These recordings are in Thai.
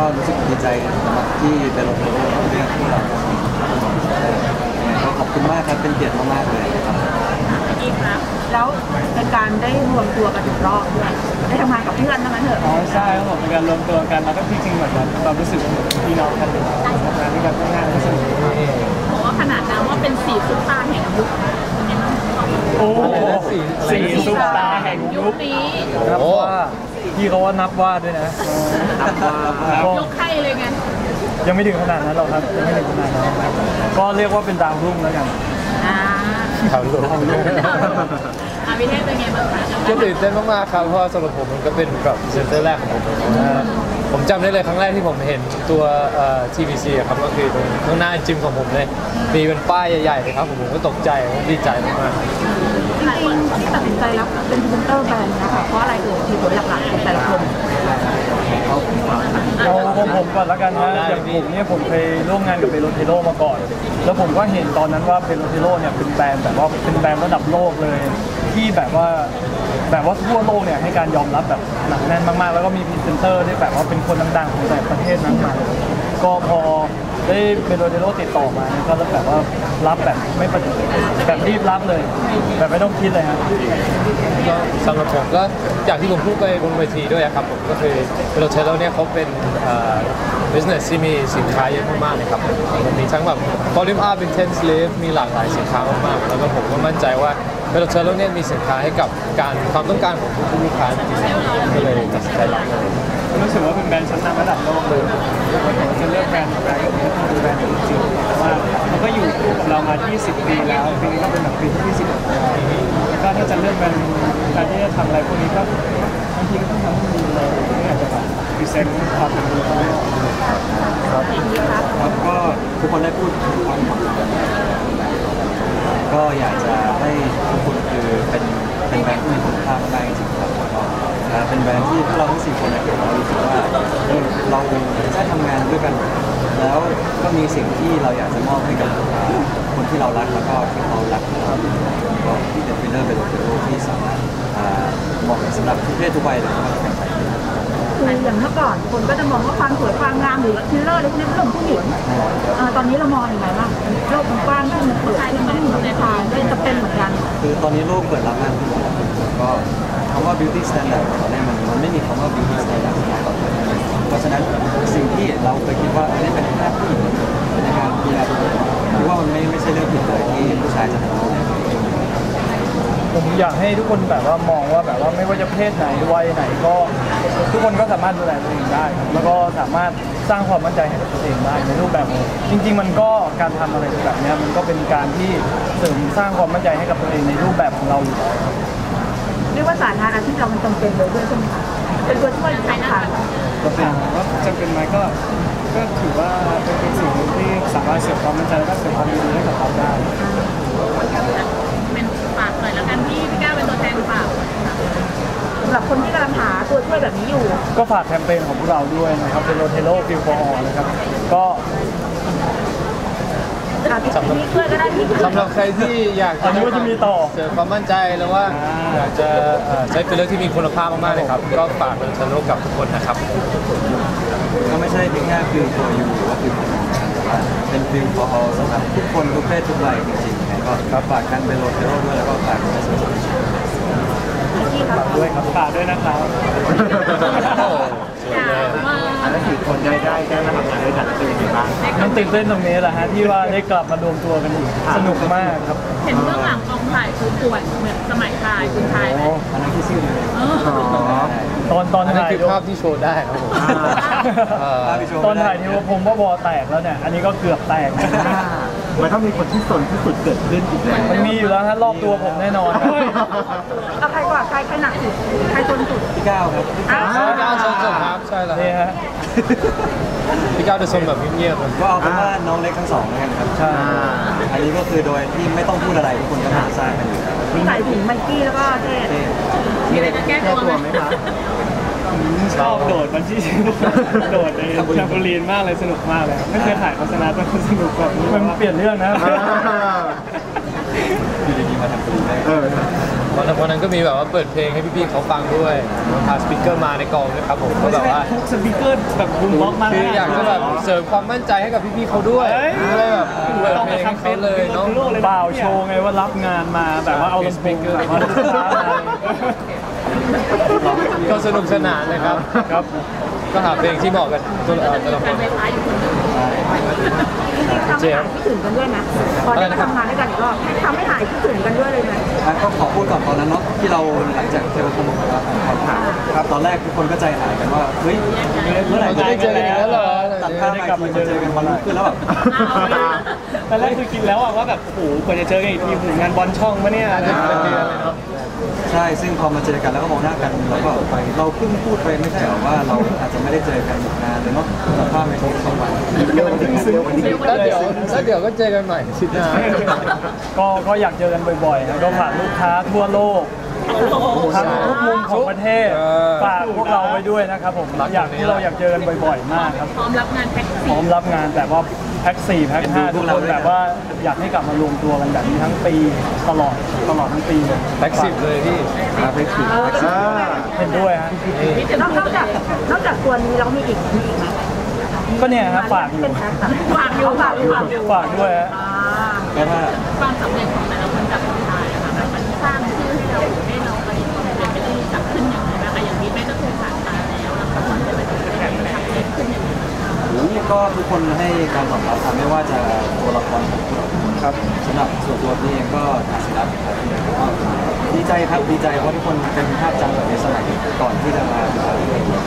รู้สึกดีใจสำหรับที่เป็นรถเรื่องของเราก็ขอบคุณมากครับเป็นเกียรติมากๆเลยครับอีกครับแล้วในการได้รวมตัวกันอีกรอบด้วยได้ทำงานกับเพื่อนทั้งนั้นเถอะอ๋อใช่ครับผมเป็นการรวมตัวกันแล้วก็จริงๆเหมือนแบบความรู้สึกพี่น้องกันทำงานด้วยกันง่ายๆก็สนุกบอกว่าขนาดนั้นว่าเป็น4ซุปตาแห่งยุคโอ้สี่ซุปตาแห่งยุคนี้นับว่าพี่เขาว่านับว่าด้วยนะนับว่ายกใครเลยไงยังไม่ถึงขนาดนั้นหรอกครับยังไม่ถึงขนาดนั้นก็เรียกว่าเป็นดาวรุ่งแล้วกันดาวรุ่งพี่เทพเป็นไงบ้างคะก็ตื่นเต้นมากๆครับเพราะสำหรับผมมันก็เป็นแบบเซนเตอร์แรกของผมจำได้เลยครั้งแรกที่ผมเห็นตัว TVC ครับก็คือตรงข้างหน้าจิมของผมเลยมีเป็นป้ายใหญ่ๆเลยครับผมก็ตกใจดีใจมากๆจริงๆที่ตัดสินใจรับเป็นพรีเซนเตอร์แบรนด์นะคะเพราะอะไรเหตุผลหลักๆของแต่ละคนเอาผมก่อนแล้วกันนะอย่างผมเนี่ยผมเคยร่วมงานกับเปโลเทโลมาก่อนแล้วผมก็เห็นตอนนั้นว่าเปโลเทโลเนี่ยเป็นแบรนด์แบบว่าเป็นแบรนด์ระดับโลกเลยที่แบบว่าทั่วโลกเนี่ยให้การยอมรับแบบหนักแน่นมากๆแล้วก็มีพรีเซนเตอร์ที่แบบว่าเป็นคนดังๆของแต่ประเทศนั้นมาก็พอได้เปโลเทโลติดต่อมาก็แบบว่ารับแบบไม่ปฏิเสธแบบรีบรับเลยแบบไม่ต้องคิดเลยฮะก็สำหรับผมก็อย่างที่ผมพูดไปบนเวทีด้วยครับผมก็คือเปโลเทโลเนี่ยเขาเป็นbusiness ที่มีสินค้าเยอะมากๆเลยครับมันมีทั้งแบบ volume up intense lift มีหลากหลายสินค้ามากๆแล้วก็ผมก็มั่นใจว่าเปโลเทโลเนี่ยมีสินค้าให้กับความต้องการของทุกลูกค้าจริงๆก็เลยตัดสินใจรับรู้สึกว่าเป็นแบรนด์ชั้นนำระดับโลกเลยผมจะเลือกแบรนด์ก็คือแบรนด์จริงๆแต่ว่ามันก็อยู่คู่กับเรามา20 ปีแล้วปีนี้ก็เป็นแบบปีที่20ก็ถ้าจะเลือกแบรนด์การที่จะทำอะไรพวกนี้ก็บางทีก็ต้องทำให้ดีเลยไม่อยากจะแบบพรีเซนต์ความเป็นตัวเราครับก็ทุกคนได้พูดก็อยากจะให้ทุกคนคือเป็นแบรนด์ที่มีคุณค่ามากจริงๆครับเป็นแบรนด์ที่เราทั้ง4 คนเรารู้สึกว่าเราได้ทำงานด้วยกันแล้วก็มีสิ่งที่เราอยากจะมอบให้กับคนที่เรารักแล้วก็ที่เขารักเราก็ที่เป็นฟิลเลอร์เป็นโลโก้ที่สามารถเหมาะสำหรับทุกเพศทุกวัยเลยครับคืออย่างเมื่อก่อนคนก็จะมองว่าความสวยความงามหรือฟิลเลอร์เรื่องเรื่องผู้หญิงตอนนี้เรามองอย่างไรบ้างโลกกว้างขึ้นเปิดขึ้นไม่เหมือนในทางไม่จะเป็นเหมือนกันคือตอนนี้โลกเปิดรับมากขึ้นก็คำว่า beauty standard ตอนนี้มันไม่มีคำว่า beauty standard ต่อไปเพราะฉะนั้นสิ่งที่เราเคยคิดว่านี่เป็นหน้าที่ในการดูแลตัวเองคิดว่ามันไม่ใช่เรื่องผิดเลยที่ผู้ชายจะทำผมอยากให้ทุกคนแบบว่ามองว่าแบบว่าไม่ว่าจะเพศไหนวัยไหนก็ทุกคนก็สามารถดูแลตัวเองได้แล้วก็สามารถสร้างความมั่นใจให้กับตัวเองได้ในรูปแบบจริงๆมันก็การทำอะไรแบบนี้มันก็เป็นการที่เสริมสร้างความมั่นใจให้กับตัวเองในรูปแบบของเราอยู่แล้วเรียกว่าสาธารณะที่เรามันจำเป็นเลยด้วยใช่ไหมคะเป็นตัวช่วยใครนะคะก็เป็นว่าจำเป็นไหมก็ถือว่าเป็นสิ่งที่สามารถเสริมความมั่นใจและเสริมความดีให้กับเราได้เป็นฝากหน่อยแล้วกันที่พี่ก้าวเป็นตัวแทนฝากสำหรับคนที่กำลังหาตัวช่วยแบบนี้อยู่ก็ฝากแคมเปญของพวกเราด้วยนะครับเป็นโรเทโลฟิลฟอร์นะครับก็สำหรับใครที่อยากจะเสริมความมั่นใจหรือว่าอยากจะใช้ฟิลเลอร์ที่มีคุณภาพมากๆเลยครับก็ฝากโรเทโลกับทุกคนนะครับก็ไม่ใช่เพียงแค่ฟิลฟอร์ยูหรือว่าฟิลเป็นฟิลฟอร์สำหรับทุกคนทุกเพศทุกวัยจริงๆก็ฝากกันเป็นโรเทโลด้วยแล้วก็ฝากกันเป็นฝากด้วยครับฝากด้วยนะครับแล้ว4 คนได้มาทำงานด้วยกันเป็นยังไงบ้างมันตื่นเต้นตรงนี้แหละฮะที่ว่าได้กลับมารวมตัวกันอีกสนุกมากครับเห็นเบื้องหลังกองถ่ายคือป่วยเหมือนสมัยถ่ายคุณถ่ายไหมอันนั้นที่ชื่อเลยตอนถ่ายคือภาพที่โชว์ได้ครับผมตอนถ่ายนี่ว่าผมว่าบอแตกแล้วเนี่ยอันนี้ก็เกือบแตกมันต้องมีคนที่สนที่สุดเกิดขึ้นอีกแล้วมันมีอยู่แล้วฮะรอบตัวผมแน่นอนเอาใครกว่าใครหนักสุดใครจนสุดพี่ก้าวครับพี่ก้าวชนสุดครับใช่แล้วนี่ฮะพี่ก้าวจะชมแบบเงียบๆก็เอาเป็นว่าน้องเล็กทั้ง2แล้วกันครับใช่อันนี้ก็คือโดยที่ไม่ต้องพูดอะไรทุกคนก็น่าทราบกันอยู่พี่ใส่ถึงไมกี้แล้วก็เจ๊มีอะไรจะแก้ตัวไหมคะชอบโดดบันจี้โดดในแทมโบลีนมากเลยสนุกมากเลยไม่เคยถ่ายโฆษณาแต่สนุกแบบมันเปลี่ยนเรื่องนะอยู่ดีๆมาทำโบลีนได้วันนั้นก็มีแบบว่าเปิดเพลงให้พี่ๆเขาฟังด้วยพาสปีกเกอร์มาในกองด้วยครับผมก็แบบว่าทุกสปีกเกอร์แบบบูมบ็อกมากคืออยากจะแบบเสริมความมั่นใจให้กับพี่ๆเขาด้วยก็เลยแบบเปิดเพลงให้เขาเลยเนาะเปล่าโชว์ไงว่ารับงานมาแบบว่าเอาลำโพงแบบว่าลูกค้ามาก็สนุกสนานเลยครับครับก็หาเพลงที่เหมาะกับแต่ละคนทำให้หายคิดถึงกันด้วยนะพอได้มาทำงานด้วยกันอีกรอบทำให้หายคิดถึงกันด้วยเลยไหมก็ขอพูดก่อนตอนนั้นเนาะที่เราหลังจากเจอคนครับตอนแรกทุกคนก็ใจหายกันว่าเฮ้ยเมื่อไหร่จะได้เจอกันอีกแล้วเหรอตัดภาพมาเจอกันวันรุ่งขึ้นแล้วแบบตอนแรกคือคิดแล้วว่าแบบโอ้โหกว่าจะเจอกันอีกทีงานบอลช่องปะเนี่ยจะเป็นเดือนเลยเนาะใช่ซึ่งพอมาเจอกันแล้วก็มองหน้ากันแล้วก็ไปเราเพิ่งพูดไปไม่ใช่หรอว่าเราอาจจะไม่ได้เจอกันนานเลยเนาะตัดภาพในทุก2 วันแล้วเดี๋ยวก็เจอกันใหม่ชิดหน้าก็อยากเจอกันบ่อยๆนะก็ผ่านลูกค้าทั่วโลกทั้งทุกมุมของประเทศฝากพวกเราไว้ด้วยนะครับผมอยากที่เราอยากเจอกันบ่อยๆมากครับพร้อมรับงานแพ็คพร้อมรับงานแต่ว่าแพ็ค4แพ็ค5ทุกคนแบบว่าอยากให้กลับมารวมตัวกันแบบนี้ทั้งปีตลอดทั้งปีเลยแพ็ก10เลยพี่ไปถึงเห็นด้วยฮะนอกจากตัวนี้เรามีอีกไหมก็เนี่ยครับฝากอยู่เป็นแพ็คฝากอยู่ฝากด้วยฮะก็ถ้าความสำเร็จของแต่ละคนจากคนไทยอะค่ะมันสร้างชื่อให้เราไปเป็นที่รู้จักขึ้นอย่างไรนะคะอย่างนี้แม่ก็เคยผ่านมาแล้วแล้วก็จะเป็นการทำให้ขึ้นอย่างไรก็ทุกคนให้การตอบรับไม่ว่าจะตัวละครครับสำหรับส่วนตัวพี่เองก็ศิลป์ครับดีใจครับดีใจเพราะทุกคนเป็นภาพจำแบบในสมัยก่อนที่จะมาคือเป็นเด็ก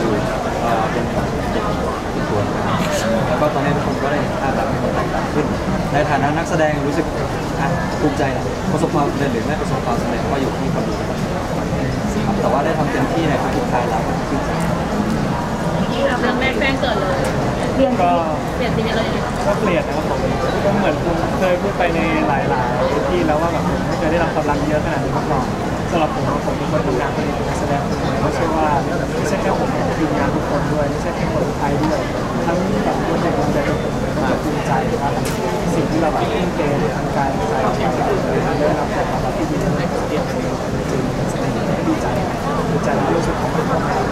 ตัวแล้วก็ตอนนี้ทุกคนก็ได้ภาพแบบที่มันแตกต่างขึ้นในฐานะนักแสดงรู้สึกภูมิใจนะประสบความสำเร็จหรือไม่ประสบความสำเร็จก็อยู่ที่คนดูแต่ว่าได้ทำเต็มที่ในทุกๆคายเราขึ้นใจเรื่องแรกแจ้งเกิดเลยเปลี่ยนชีวิตเลยก็เปลี่ยนนะครับผมก็เหมือนคุณเคยพูดไปในหลายๆที่แล้วว่าแบบผมไม่เคยได้รับความรักเยอะขนาดนี้มาก่อนสำหรับผมเป็นคนทำงานเป็นนักแสดงคนหนึ่งไม่ใช่ว่าไม่ใช่แค่ผมทีมงานทุกคนด้วยไม่ใช่แค่คนไทยด้วยทั้งแบบคนในคนใดคนหนึ่งก็ภูมิใจครับสิ่งที่เราแบบทุ่มเททางกายใจได้รับความรักที่ดีในเกียรติจริงๆแสดงดีใจที่รู้สึกของคนทำงาน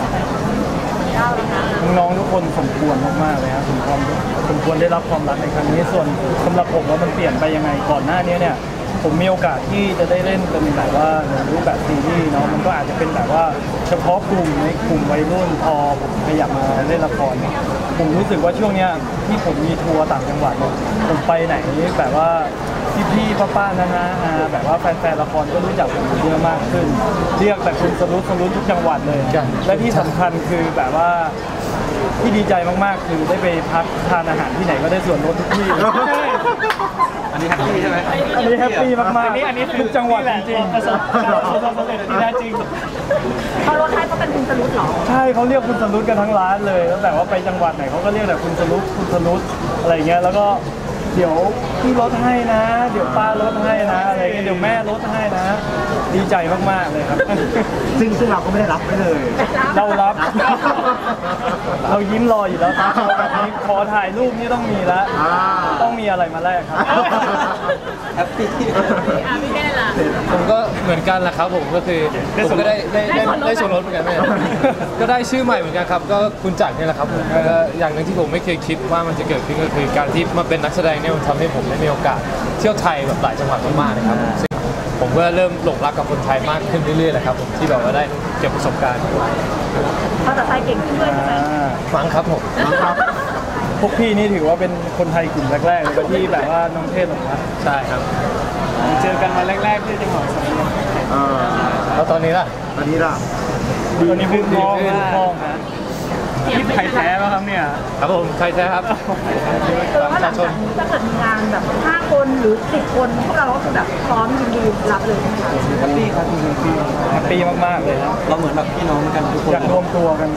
น้องๆทุกคนสมควรมากๆเลยครับสมควรได้รับความรักในครั้งนี้ส่วนสำหรับผมว่ามันเปลี่ยนไปยังไงก่อนหน้านี้เนี่ยผมมีโอกาสที่จะได้เล่นเป็นแบบว่ารูปแบบซีรีส์เนาะมันก็อาจจะเป็นแบบว่าเฉพาะกลุ่มในกลุ่มวัยรุ่นพอผมขยับมาเล่นละครเนี่ยผมรู้สึกว่าช่วงเนี้ยที่ผมมีทัวร์ต่างจังหวัดเนี่ยผมไปไหนแบบว่าพี่ๆป้าๆนะแบบว่าแฟนๆละครก็รู้จักผมเยอะมากขึ้นเรียกแต่คุณสรุปทุกจังหวัดเลยและที่สำคัญคือแบบว่าที่ดีใจมากๆคือได้ไปพักทานอาหารที่ไหนก็ได้ส่วนลดทุกที่อันนี้แฮปปี้ใช่ไหมอันนี้แฮปปี้มากๆอันนี้ทุกจังหวัดจริงๆประสบความสำเร็จที่แท้จริงเขาลดให้เพราะเป็นคุณสรุปหรอใช่เขาเรียกคุณสรุปกันทั้งร้านเลยแล้วแต่ว่าไปจังหวัดไหนเขาก็เรียกแต่คุณสรุปอะไรเงี้ยแล้วก็เดี๋ยวพี่ลดให้นะ เดี๋ยวป้าลดให้นะอะไรเงี้ยเดี๋ยวแม่ลดให้นะ ดีใจมากๆเลยครับซึ่งเราก็ไม่ได้รับไปเลยเรารับ เรายิ้มรออยู่แล้วครับแบบนี้ขอถ่ายรูปนี่ต้องมีแล้วต้องมีอะไรมาแลกครับแฮปปี้พี่แค่ล่ะผมก็เหมือนกันแหละครับผมก็คือผมก็ได้ส่วนลดเหมือนกันแม่ก็ได้ชื่อใหม่เหมือนกันครับก็คุณจักรนี่แหละครับผมก็อย่างหนึ่งที่ผมไม่เคยคิดว่ามันจะเกิดขึ้นก็คือการที่มาเป็นนักแสดงเนี่ยมันทำให้ผมได้มีโอกาสเที่ยวไทยแบบหลายจังหวัดมากๆนะครับซึ่งผมก็เริ่มหลงรักกับคนไทยมากขึ้นเรื่อยๆแหละครับผมที่แบบว่าได้เก็บประสบการณ์ภาษาไทยเก่งขึ้นด้วยใช่ไหมฟังครับผมพวกพี่นี่ถือว่าเป็นคนไทยกลุ่มแรกๆเลยที่แบบว่าน้องเทศหรอครับใช่ครับเจอกันมาแรกๆที่จังหวัดสระบุรีแล้วตอนนี้ล่ะตอนนี้ล่ะตอนนี้พึ่งท้องนะที่ไทยแท้ป่ะครับเนี่ยครับผมใครแท้ครับว่าหลังจากนี้ถ้าเกิดมีงานแบบ5 คนหรือ10 คนพวกเราก็คือแบบพร้อมยินดีรับเลยแฮปปี้ครับแฮปปี้แฮปปี้มากๆเลยนะเราเหมือนแบบพี่น้องกันทุกคนอยากรวมตัวกัน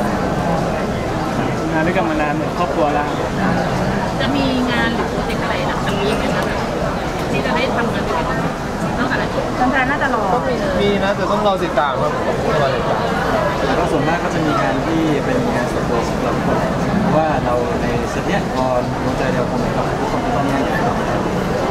งานด้วยกันมานานเหมือนครอบครัวแล้วจะมีงานหรือโปรเจกต์อะไรหลังจากนี้ไหมคะที่จะได้ทำงานด้วยกันนอกจากนั้นแฟนๆน่าจะรอมีนะแต่ต้องรอติดตามครับผมต้องรอติดตามแล้วก็ส่วนมากก็จะมีงานที่เป็นงานส่วนตัวสำหรับคนเพราะว่าเราในเซตเนี้ยพอดวงใจเดียวกันกับทุกคนก็ต้องแยกกัน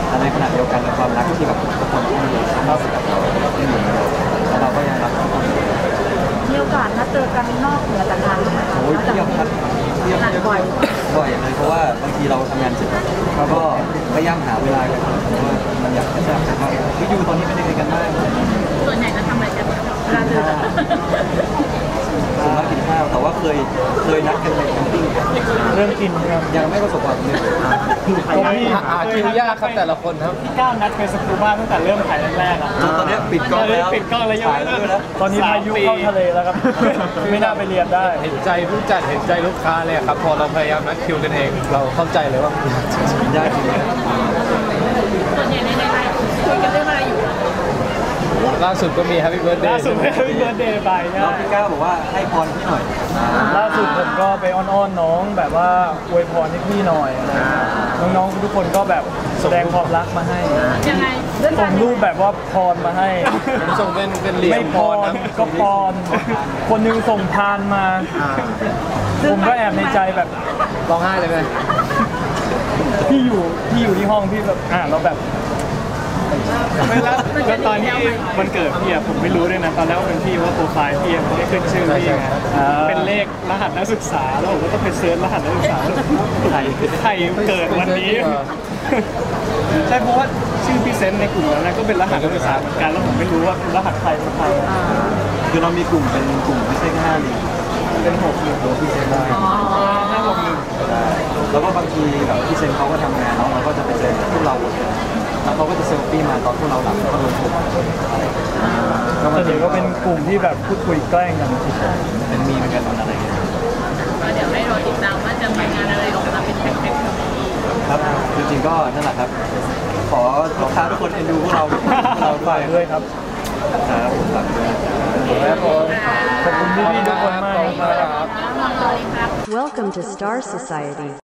แต่ในขณะเดียวกันในความรักที่แบบทุกคนให้กับเราไม่เหมือนกันแล้วเราก็ยังรักทุกคนมีโอกาสนัดเจอกันนอกเหนือจากงานบ้างไหมคะโอ้ยเที่ยวครับเที่ยวบ่อยเลยเพราะว่าบางทีเราทำงานเสร็จแล้วก็พยายามหาเวลากันเพราะว่ามันอยากจะทราบว่าพี่ยูตอนนี้เป็นยังไงกันบ้างส่วนใหญ่จะทำอะไรกันเวลาเจอกันส่วนมากกินข้าวแต่ว่าเคยนัดกันไปแคมปิ้งกันเรื่องกินครับยังไม่ประสบความสำเร็จผมมีหาคิวยากครับแต่ละคนครับพี่ก้าวนัดไปสกูบ้าตั้งแต่เริ่มถ่ายแรกๆอ่ะจนตอนนี้ปิดกล้องแล้วปิดกล้องแล้วยังถ่ายแล้วด้วยนะตอนนี้พายุเข้าทะเลแล้วครับ ไม่น่าไปเรียนได้เห็นใจผู้จัดเห็นใจลูกค้าเลยครับพอเราพยายามนัดคิวกันเอง เราเข้าใจเลยว่ามันยากจริงยากจริงนะส่วนใหญ่ในไลน์คุยกันเรื่องอะไรอยู่ๆล่าสุดก็มี Happy Birthday ล่าสุดให้พี่เบิร์ดเดย์ไปน้องพี่ก้าวบอกว่าให้พรพี่หน่อยล่าสุดผมก็ไปอ้อนๆน้องแบบว่าอวยพรให้พี่หน่อยอะไรอย่างเงี้ยน้องๆทุกคนก็แบบแสดงความรักมาให้ยังไงเรื่องส่กาง รรูปแบบว่าพรมาให้ผมส่งเป็นเหรียญไม่พพรรนะก็พรคนหนึงส่งพานมา ผมก็แอบในใจแบบร้องไห้เลยไหมพี่อยู่ที่ห้องพี่แบบเราแบบไม่แล้วตอนที่วันเกิดพี่อะผมไม่รู้ด้วยนะตอนแรกว่าเป็นพี่ว่าโปรไฟล์พี่อะมันไม่ขึ้นชื่อพี่ไงเป็นเลขรหัสนักศึกษาแล้วผมก็ต้องไปเซิร์ชรหัสนักศึกษาใครเกิดวันนี้ ใช่เพราะว่าชื่อพี่เซนต์ในกลุ่มนั้นก็เป็นรหัสนักศึกษาเหมือนกันแล้วผมไม่รู้ว่ารหัสใครเป็นใครคือเรามีกลุ่มเป็นกลุ่มไม่ใช่แค่5 ลิงก์เป็น6 ลิงก์ตัวพี่เซนได้ 561 ได้แล้วก็บางทีแบบพี่เซนเขาก็ทำงานเนาะเราก็จะไปเจอพวกเราแล้วเขาก็จะเซลฟี่มาตอนพวกเราหลับแล้วก็ลงกลุ่มก็ส่วนใหญ่ก็เป็นกลุ่มที่แบบพูดคุยแกล้งกันเป็นมีเหมือนกันมันอะไรอย่างเงี้ยเดี๋ยวให้รอติดตามว่าจะมีงานอะไรออกมาเป็นแพ็คๆแบบนี้ครับจริงๆก็นั่นแหละครับ ขอลูกค้าทุกคนเอ็นดูพวกเราเราฝากด้วยครับครับฝากด้วยแล้วก็ขอบคุณพี่ๆทุกคนมากครับมองเลยครับ Welcome to Star Society.